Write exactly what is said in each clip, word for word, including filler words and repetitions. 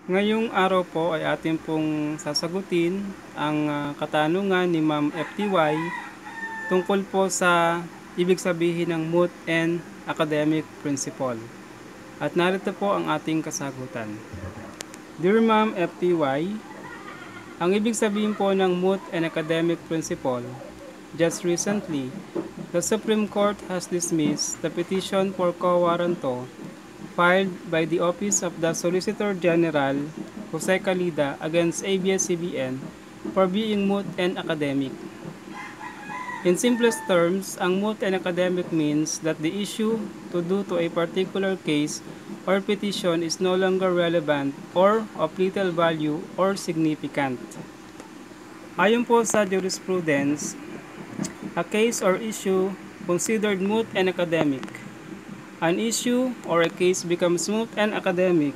Ngayong araw po ay atin pong sasagutin ang ah, katanungan ni Ma'am F T Y tungkol po sa ibig sabihin ng moot and academic principle. At narito po ang ating kasagutan. Dear Ma'am F T Y, ang ibig sabihin po ng moot and academic principle, just recently, the Supreme Court has dismissed the petition for quo warranto filed by the Office of the Solicitor General, Jose Calida, against A B S C B N for being moot and academic. In simplest terms, ang moot and academic means that the issue to do to a particular case or petition is no longer relevant or of little value or significant. Ayon po sa jurisprudence, a case or issue considered moot and academic. An issue or a case becomes moot and academic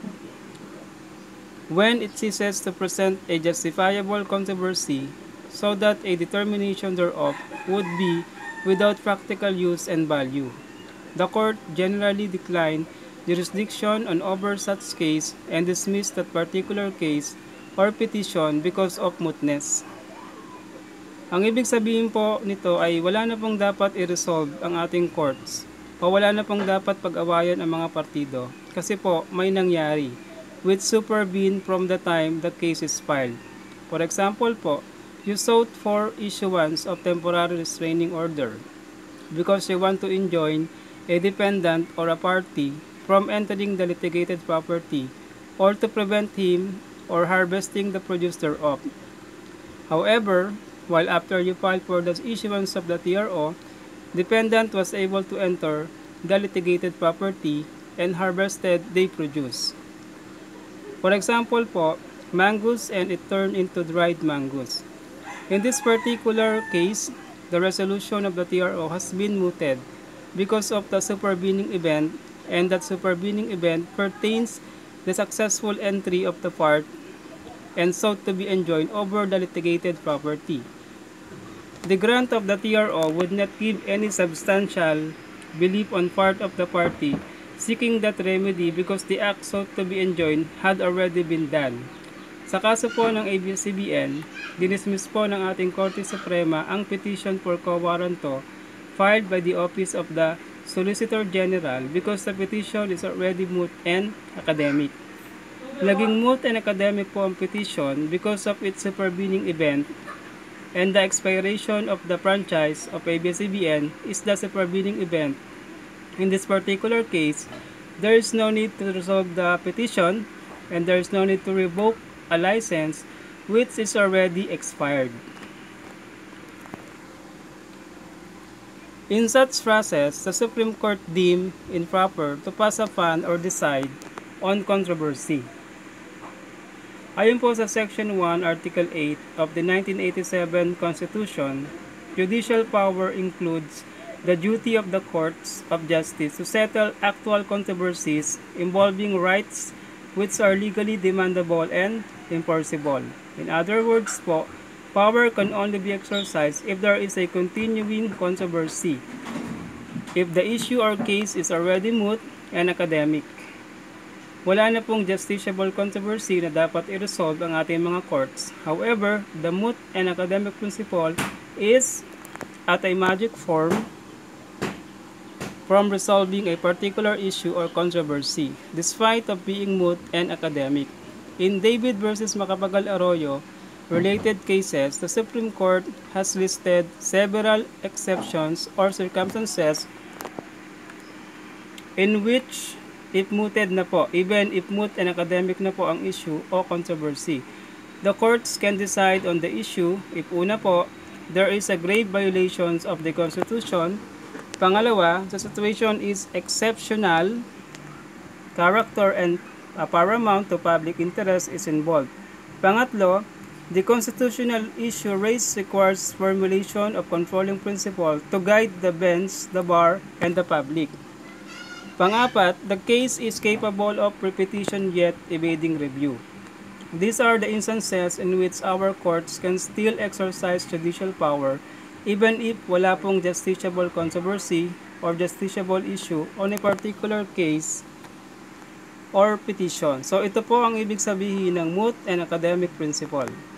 when it ceases to present a justifiable controversy so that a determination thereof would be without practical use and value. The court generally declined jurisdiction on over such case and dismissed that particular case or petition because of mootness. Ang ibig sabihin po nito ay wala na pong dapat i-resolve ang ating courts o wala na pong dapat pag-awayan ang mga partido kasi po may nangyari which supervene from the time the case is filed. For example po, you sought for issuance of temporary restraining order because you want to enjoin a defendant or a party from entering the litigated property or to prevent him or harvesting the produce thereof. However, while after you filed for the issuance of the T R O, defendant was able to enter the litigated property and harvested the produce. For example po, mangoes and it turned into dried mangoes. In this particular case, the resolution of the T R O has been mooted because of the supervening event, and that supervening event pertains the successful entry of the part and sought to be enjoined over the litigated property. The grant of the T R O would not give any substantial belief on part of the party seeking that remedy because the act sought to be enjoined had already been done. Sa kaso po ng A B S C B N, dinismiss po ng ating Korte Suprema ang petition for quo warranto filed by the Office of the Solicitor General because the petition is already moot and academic. Naging moot and academic po ang petition because of its supervening event, and the expiration of the franchise of A B S C B N is the supervening event. In this particular case, there is no need to resolve the petition and there is no need to revoke a license which is already expired. In such process, the Supreme Court deemed improper to pass upon or decide on controversy. Ayon po sa Section one, Article eight of the nineteen eighty-seven Constitution, judicial power includes the duty of the courts of justice to settle actual controversies involving rights which are legally demandable and enforceable. In other words po, power can only be exercised if there is a continuing controversy, if the issue or case is already moot and academic. Wala na pong justiciable controversy na dapat i-resolve ang ating mga courts. However, the moot and academic principle is at a magic form from resolving a particular issue or controversy, despite of being moot and academic. In David versus Macapagal Arroyo related cases, the Supreme Court has listed several exceptions or circumstances in which if mooted na po, even if moot and academic na po ang issue o controversy, the courts can decide on the issue if una po, there is a grave violations of the Constitution. Pangalawa, the situation is exceptional, character and uh, paramount to public interest is involved. Pangatlo, the constitutional issue raised requires formulation of controlling principle to guide the bench, the bar, and the public. Pangapat, the case is capable of repetition yet evading review. These are the instances in which our courts can still exercise judicial power even if wala pong justiciable controversy or justiciable issue on a particular case or petition. So ito po ang ibig sabihin ng moot and academic principle.